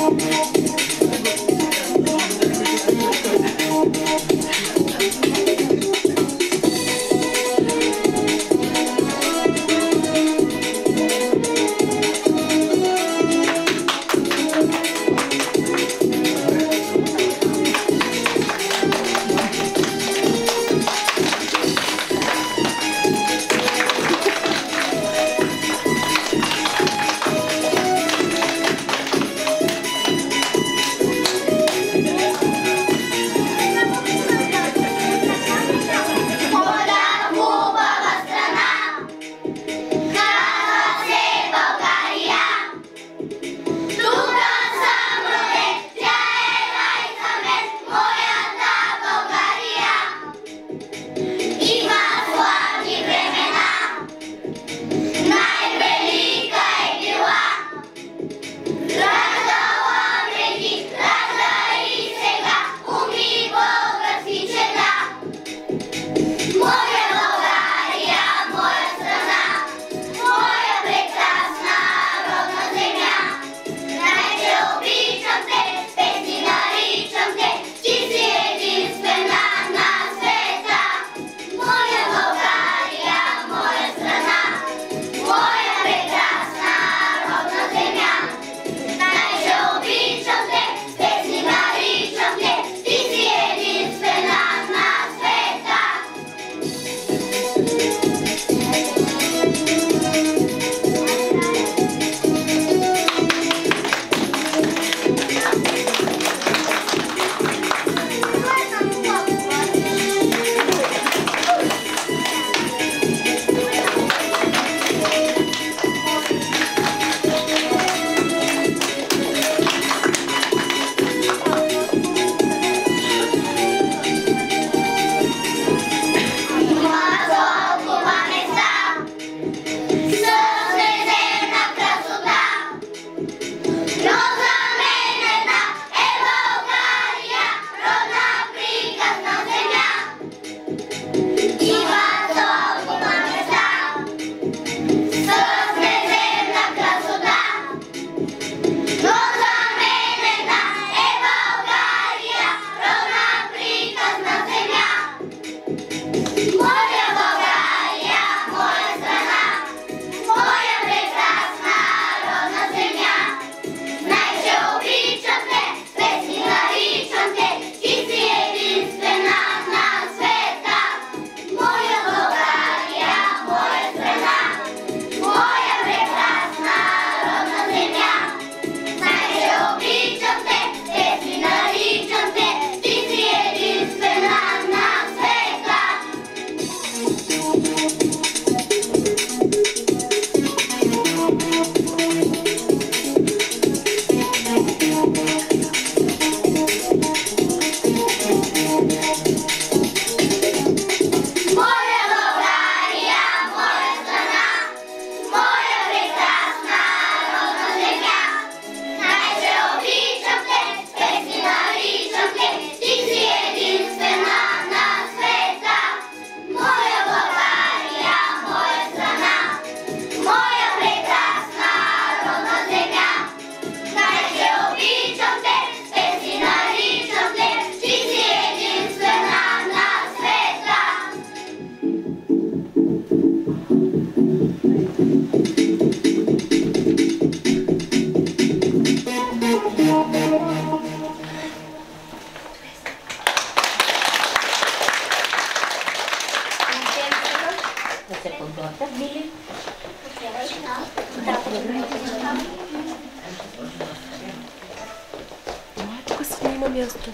Тук си снима място.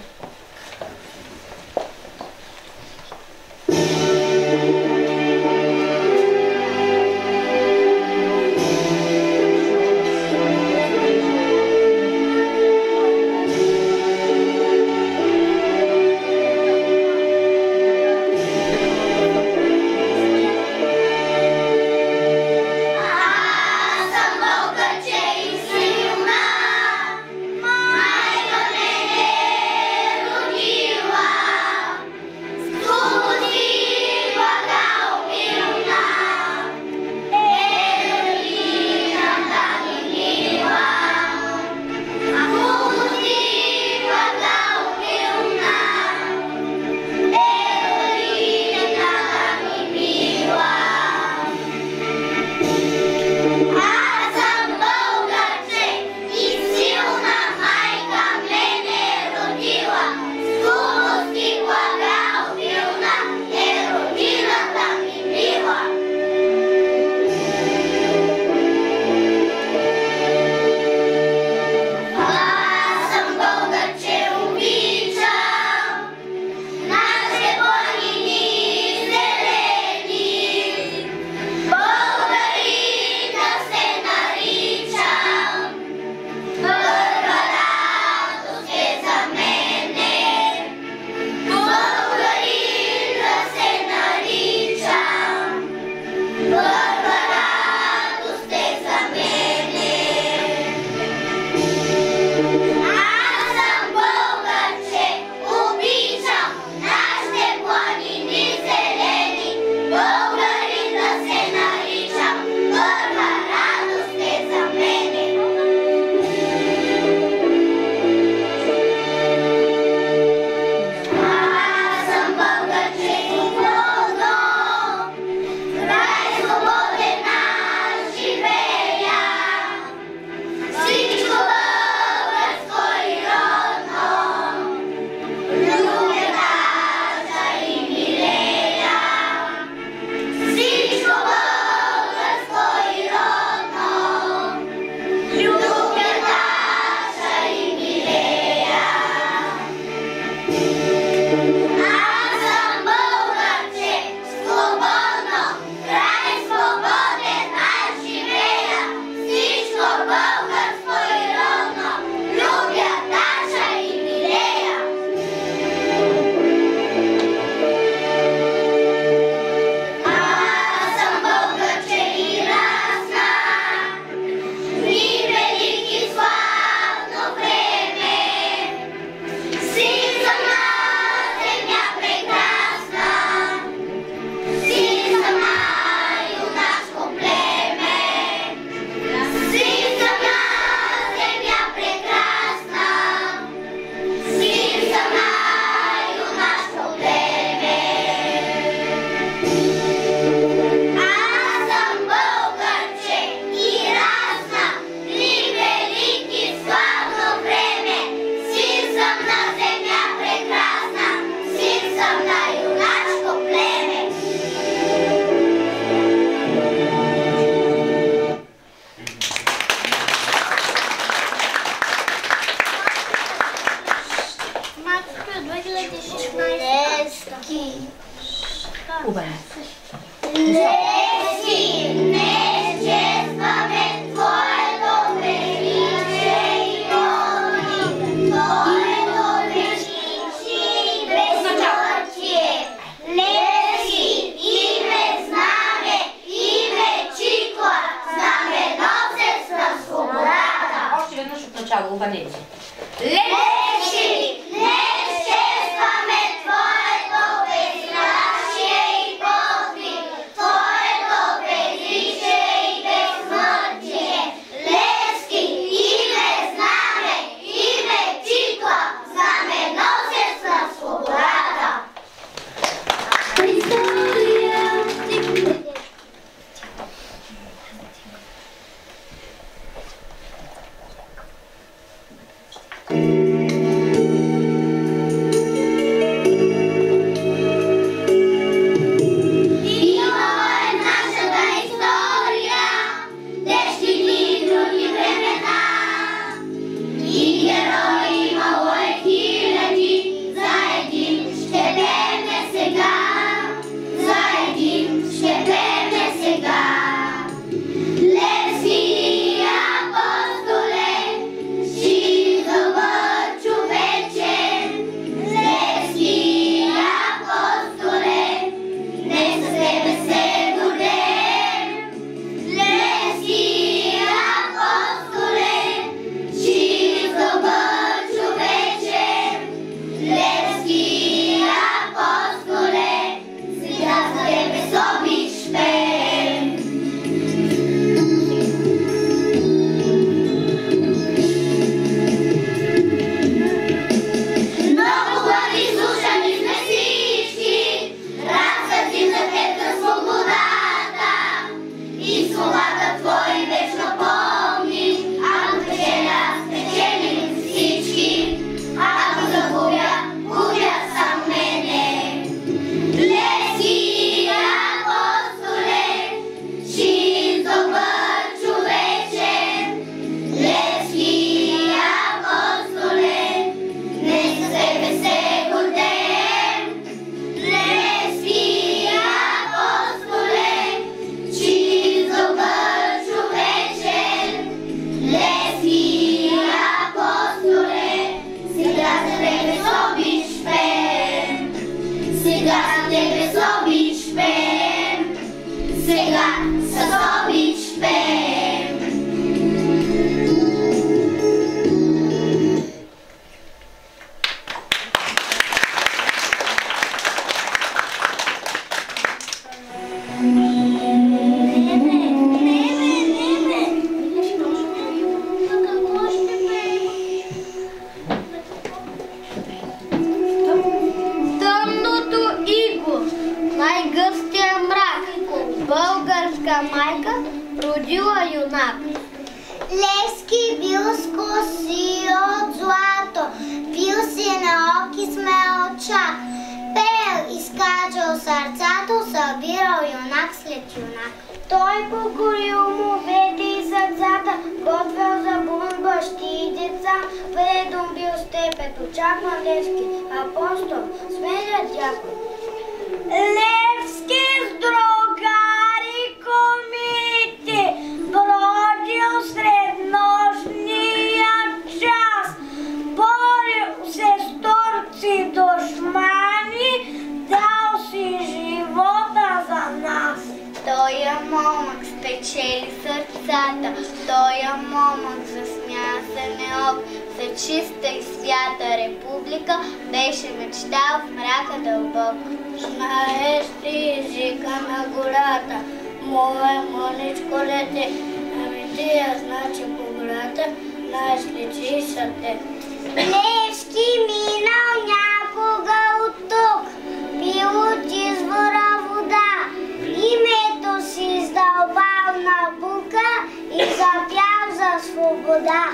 Майко мене Левски. Левски, днес честваме твоето величие и помни, твоето величие и безсмъртие. Левски, име знаме, име чикла, знаменосец на свободата. Още веднъж от начало, обърнете. Левски, днес честваме твоето безстрашие и подвиг, твоето величие и безсмъртие. Левски, име знаме, име чикла, знаменосец на свободата. Левски бил с коси от злато, бил си наоки смел чак, пеел, изкачал сърцато, събирал юнак след юнак. Той покорил му вете и сърцата, готвил за бунт бащи и деца, ведом бил степет, очакван Левски, апостол, смелият дякон. Левски с другари комити, бродил сред нощния час, борил се с турци душмани, дал си живота за нас. Тоя момък спечели сърцата, тоя момък засмя се неок, за чиста и свята република беше мечтал в мрака дълбок. Знаеш ти езика на гората, мое мъничко дете, ами ти я значи по гората, знаеш ли чи са те. Левски минал някога от тук, пил от извора вода, името си издълбал на бука и запял за свобода.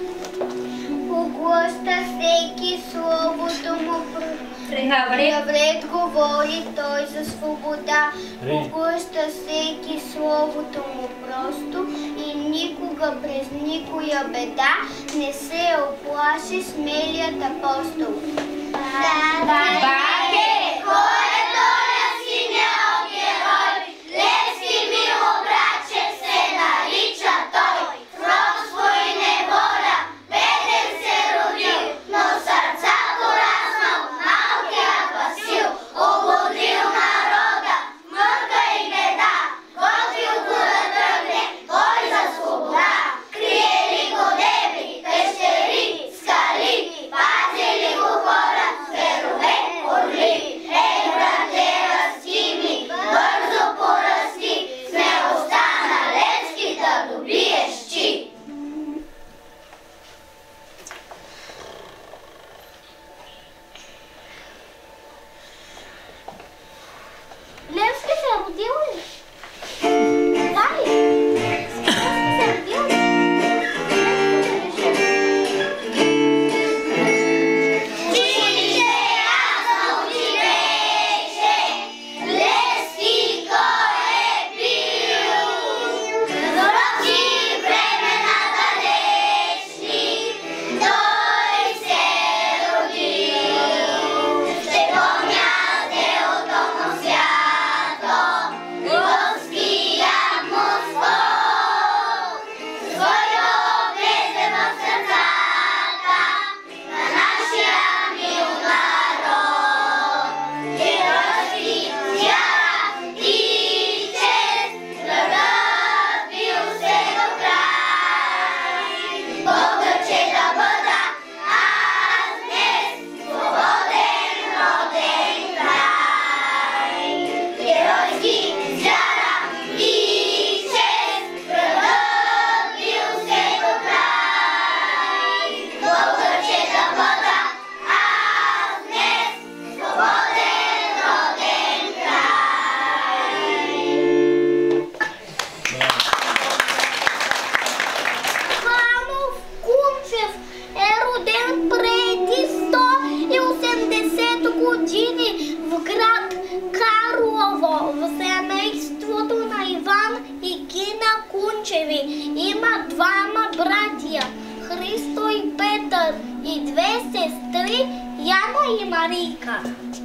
Поглъща всеки словото му, навред говори той за свобода. Поглъща всеки словото му просто и никога през никоя беда не се оплаши смелият апостол. Баке, кой е тоя синя герой? Левски мило братче се нарича той. В робство и неволя, беден се родил, но сърцато разнал малкият Васил. Ободрил народа, мъка и беда, готвил го да тръгне бой за свобода. Криели го дебри, пещери, скали, пазили го хора, зверове, орли. Ей, брате, расти ми, бързо порасти, смелостта на Левски да добиеш ти. Левски се родил ли? Да ли? Левски се родил ли? Училище ясно ти рече, Левски кой е бил. В роки времена далечни той се родил. Ще помня делото му свято, лъвският му ствол, който влезе в сърцата на нашия мил народ. Геройски вяра и чест, врагът бил се до край. Българче да бъда аз днес, свободен роден край. Геройски вяра и чест, врагът бил се до край. Българче да бъда аз днес, свободен роден край. Ханов Кунчев е роден преди 180 години в град Карлово в семейството на Иван и Гина Кунчеви. Има двама братия – Христо и Петър, и две сестри – Яна и Марийка.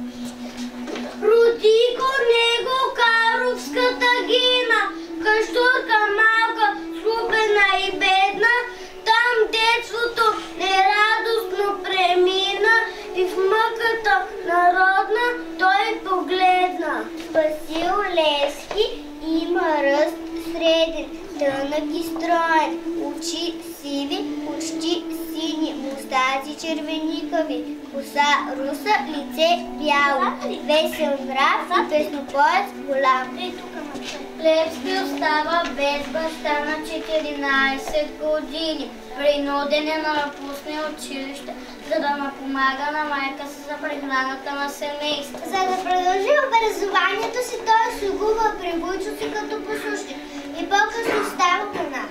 Роди го него Карловската Гина, къщурка малка, слупена и бедна. Там детството нерадостно премина и в мъката народна той погледна. Васил Левски има ръст среден, тънък и строен, очи сиви, почти сини, мустаци червеникави, коса руса, лице бяло, весел нрав и песнопоец голям. Левски остава без баща на 14 години. Принуден е да напусне училище, за да напомага на майка си за прехраната на семейство. За да продължи образованието си, той слугува при Войчо си като послушник и по-късно става монах.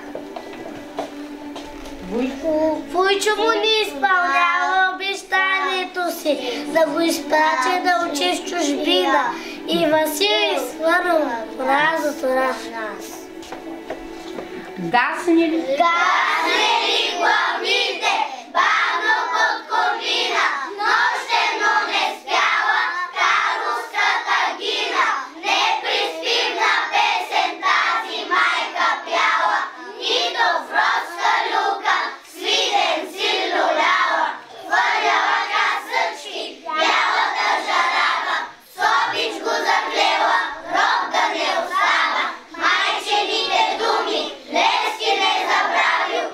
Войчо му не изпълнява обещанието си да го изпрати да учи в чужбина и Васил изхвърля в раз. Гасне ли? Гасне ли главните, бавно под ковина, нощено не спяла Карловската Гина. Не приспивна песен тази майка пяла, нито в родска люка свиден си люляла. Хвърляла касъчки, бялата жарава, собич го заклела, роб да не остава. Майчените думи Левски не забравил,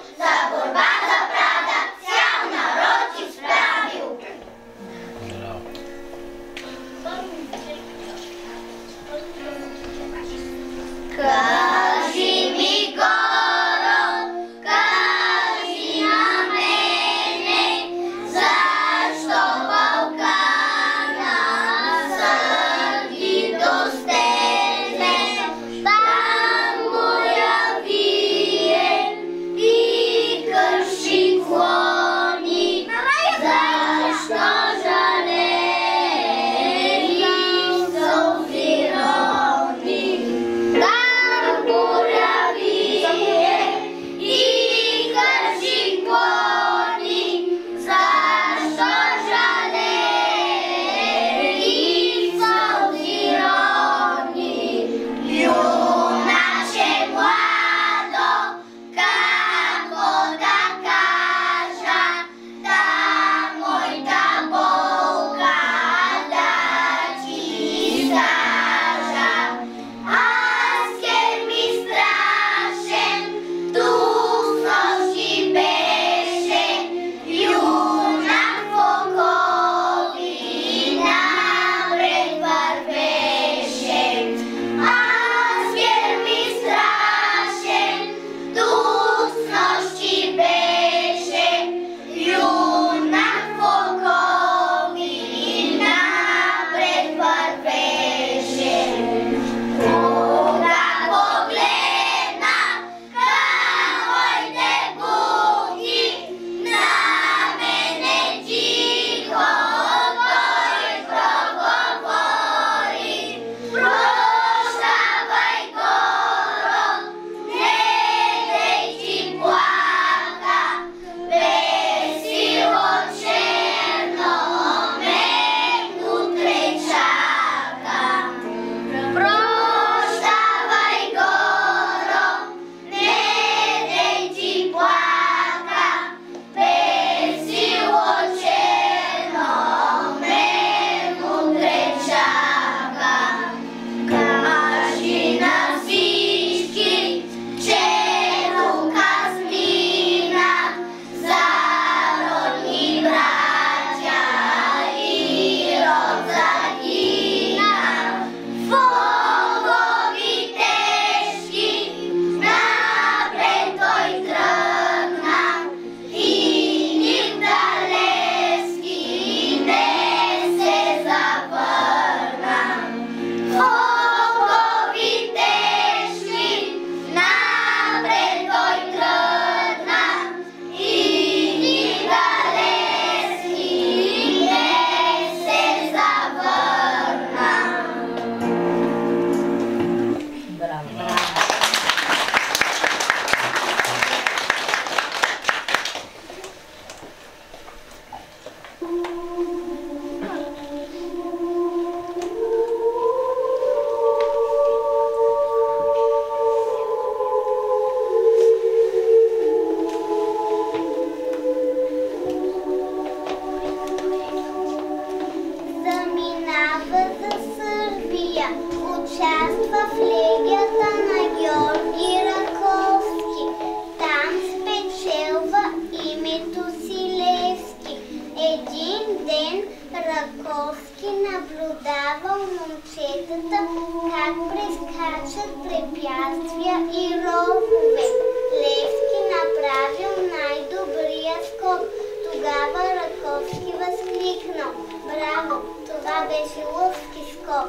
София. Участва в легията на Георги Раковски. Там спечелва името си Левски. Един ден Раковски наблюдавал момчетата как прескачат препятствия и ровове. Левски направил най-добрия скок. Тогава Раковски възкликнал: „Браво! Това беше лъвски скок!“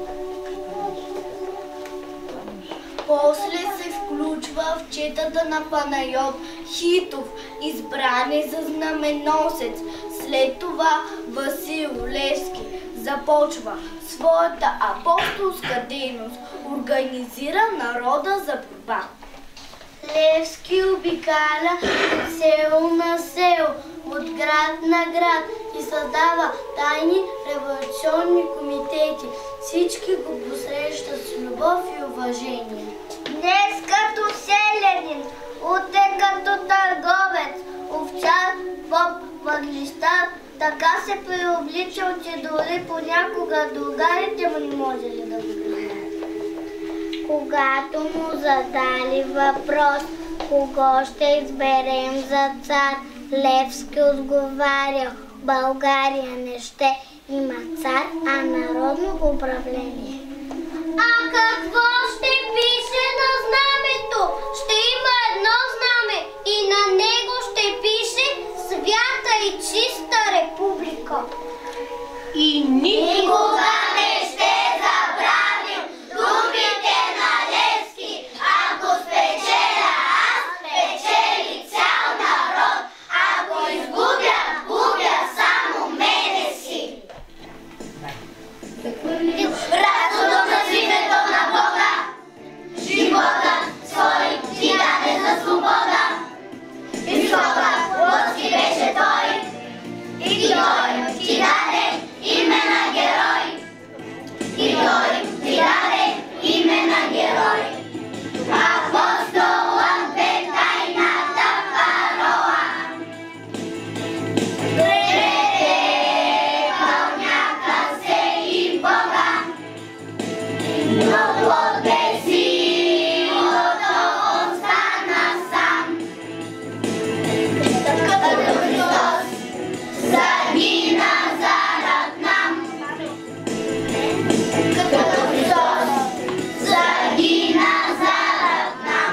После се включва в четата на Панайот Хитов, избран е за знаменосец. След това Васил Левски започва своята апостолска дейност, организира народа за борба. Левски обикаля от село на село, от град на град и създава тайни революционни комитети. Всички го посрещат с любов и уважение. Днес като селянин, утре като търговец, овчар, поп, въглищар, така се преобличал, че дори понякога другарите му не можели да го признаят. Когато му задали въпрос, кого ще изберем за цар, Левски отговарял: „България не ще има цар, а народно управление“. А какво ще пише на знамето? Ще има едно знаме и на него ще пише „Свята и чиста република“. И никога не ще забравим думите на Левски: „Ако спечеля аз, печели цял народ. Ако изгубя, губя само мене си.“ Разходът на името на Бога, живота свой ти даде за свобода. Изходът Левски беше той, и той ти даде име на герой. И той ти даде име на герой. Апостолът бе тайната парола. Преклоняха се и Бога, но плод без силото остана сам. Като Христос загина зарад нам. Като Христос загина зарад нам.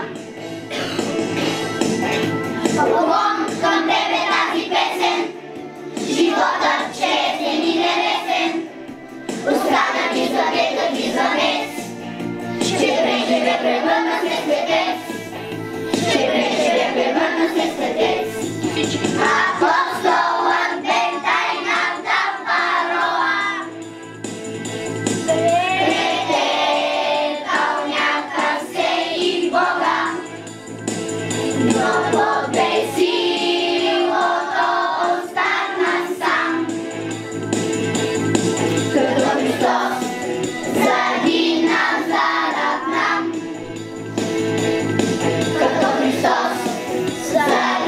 Поклон към тебе тази песен, животът честен и небесен, остана ти завета ти за днес. Ще преживе превърна се светец, ще преживе превърна се светец. Апостолът бе тайната парола. Преклоняха се и Бога, но плод без силото остана сам. Като Христос загина зарад нам. Като Христос загина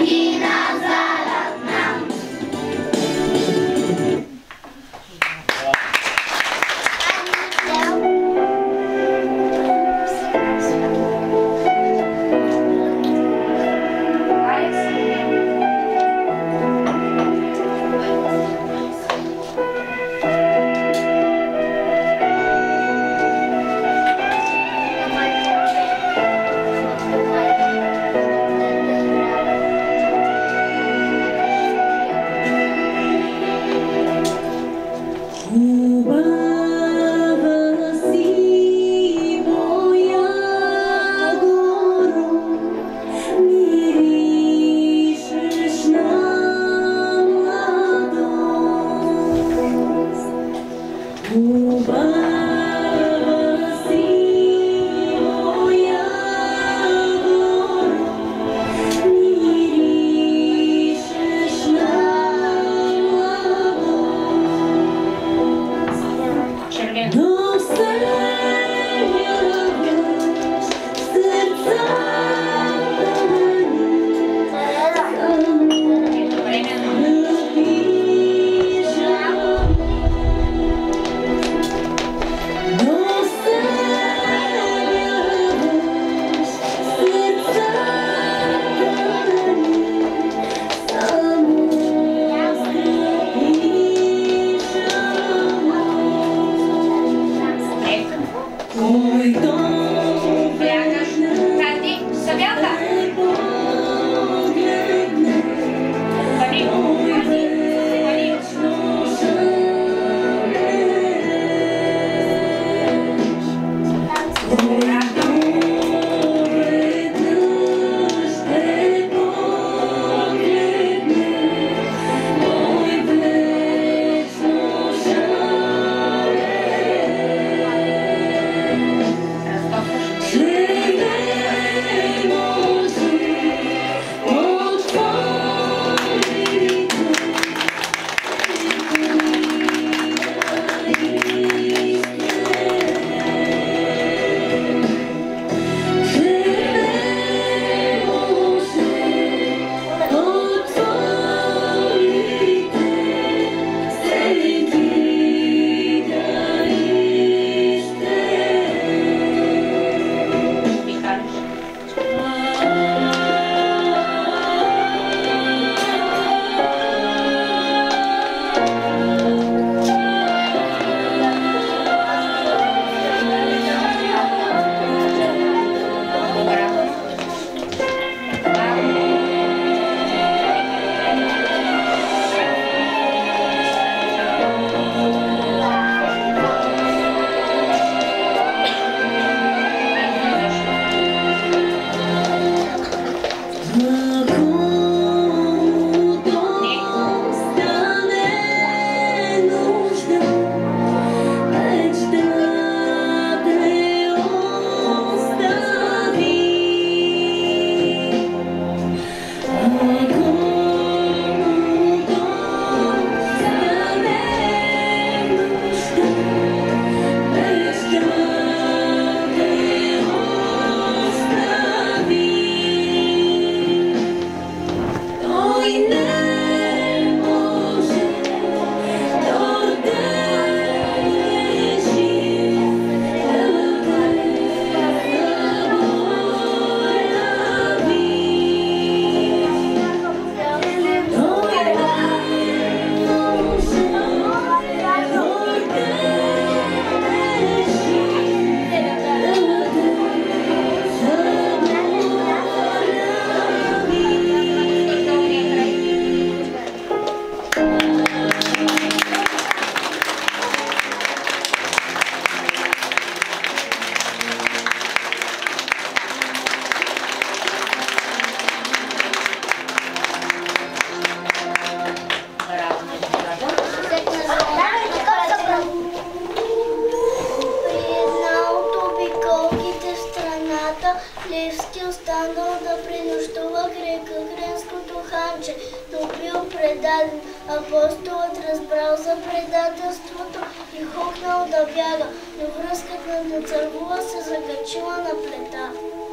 пренощува край Кагренското ханче, но бил предаден. Апостолът разбрал за предателството и хукнал да бяга, но връзката на цървула се закачила на плета.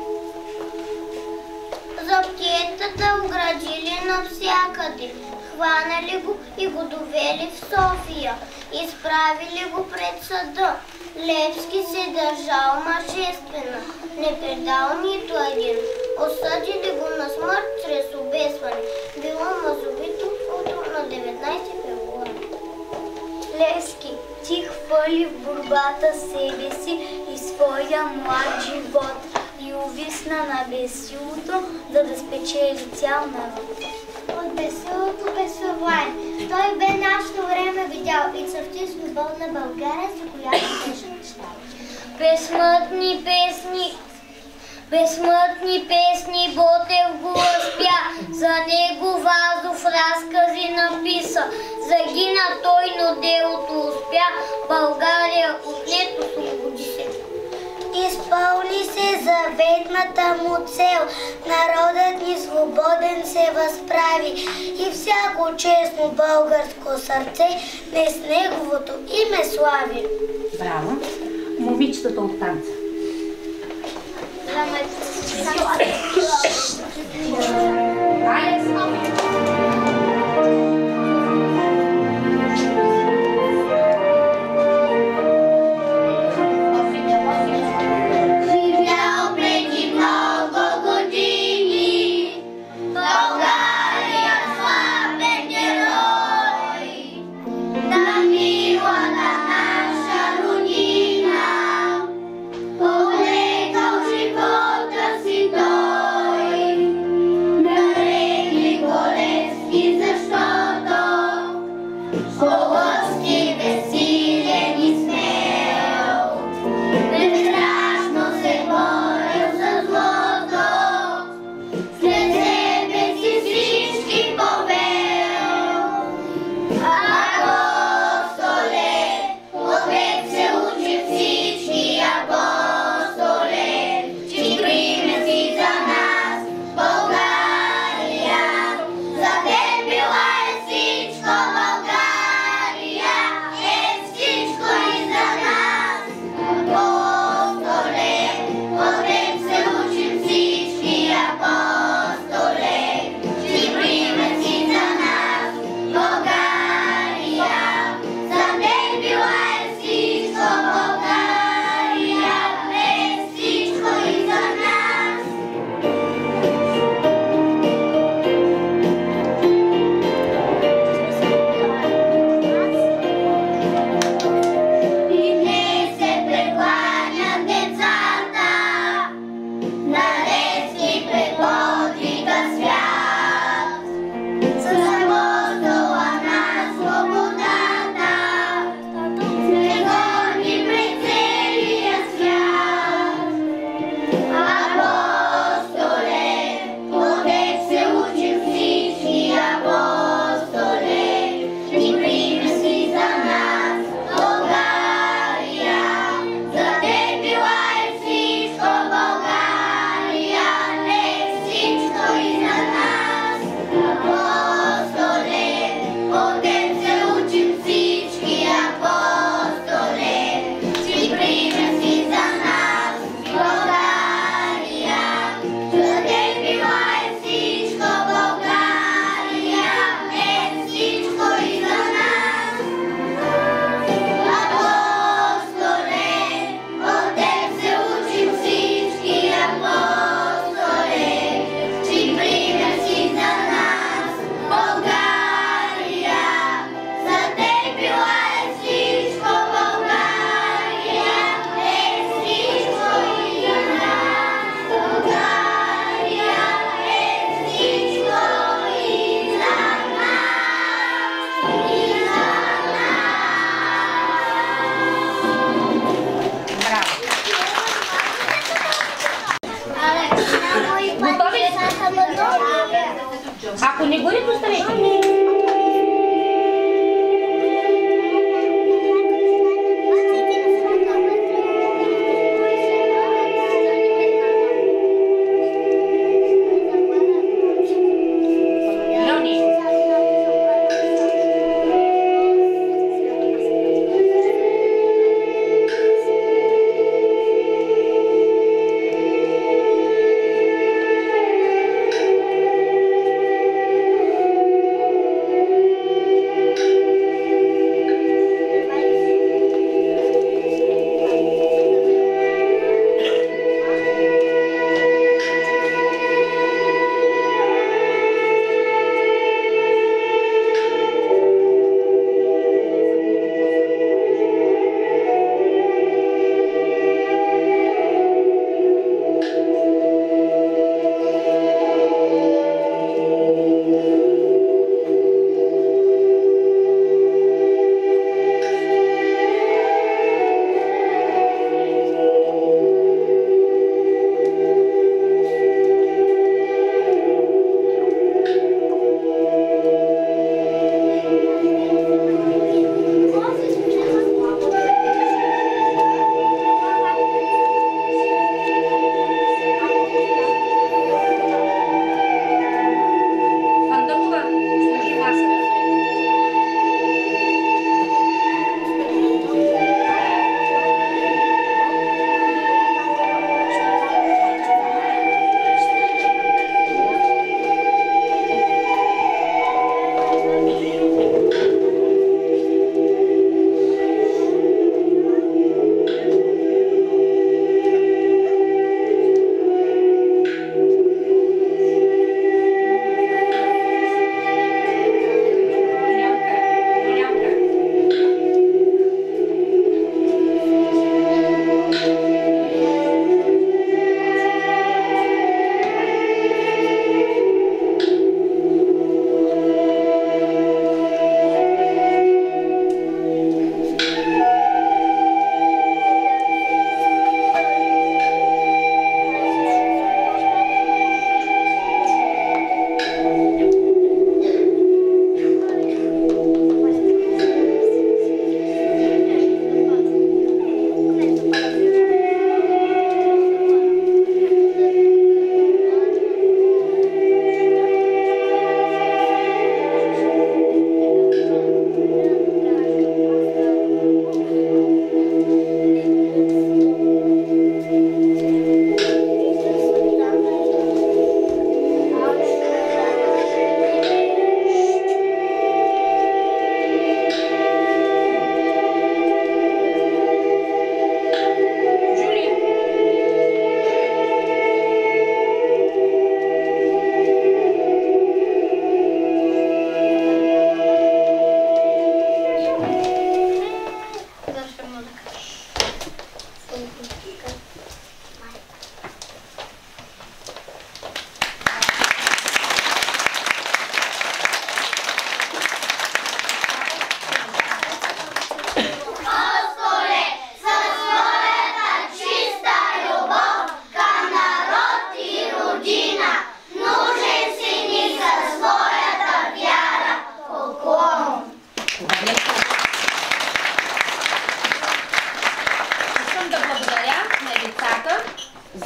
Заптиетата оградили навсякъде, хванали го и го довели в София, изправили го пред съда. Левски се държал мъжествено, не предал нито един. Осъдили го на смърт чрез обесване. Било мазовито на 19 февруари. Левски, ти хвърли в борбата себе си и своя млад живот и увисна на безсилото, за да спечели цял народ. От безсилото безсъвлаем. Той бе нашето време видял и цъфти свободна България, за която беше мечтал. Безсмъртни песни Ботев го разпя, за него Вазов разкази написа. Загина той, но делото успя, България отнето освободи се. Изпълни се заветната му цел, народът ни свободен се възправи и всяко честно българско сърце не с неговото име слави. Браво! Момичетата от танца.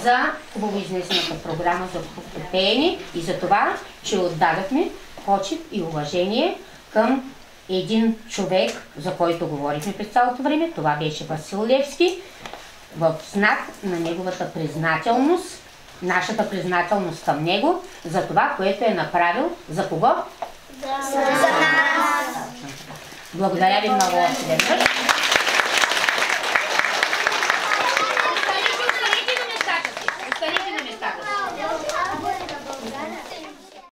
за хубаво изнесената програма за пеене и за това, че отдадахме почит и уважение към един човек, за който говорихме през цялото време. Това беше Васил Левски, в знак на неговата признателност, нашата признателност към него, за това, което е направил. За кого? За нас! Благодаря ви много още веднъж.